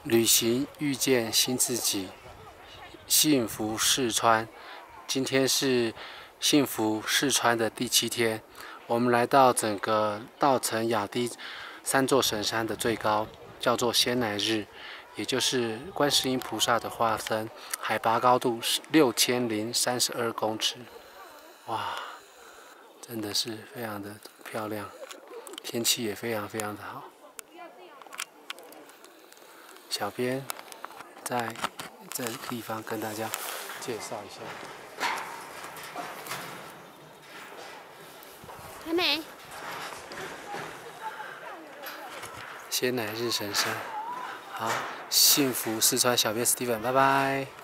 旅行遇见新自己，幸福试穿。今天是幸福试穿的第7天，我们来到整个稻城亚丁3座神山的最高，叫做仙乃日，也就是观世音菩萨的化身，海拔高度6032公尺。哇，真的是非常的漂亮，天气也非常的好。小编在这地方跟大家介绍一下。 还没。 仙乃日神山，好，幸福试穿，小编 Steven，拜拜。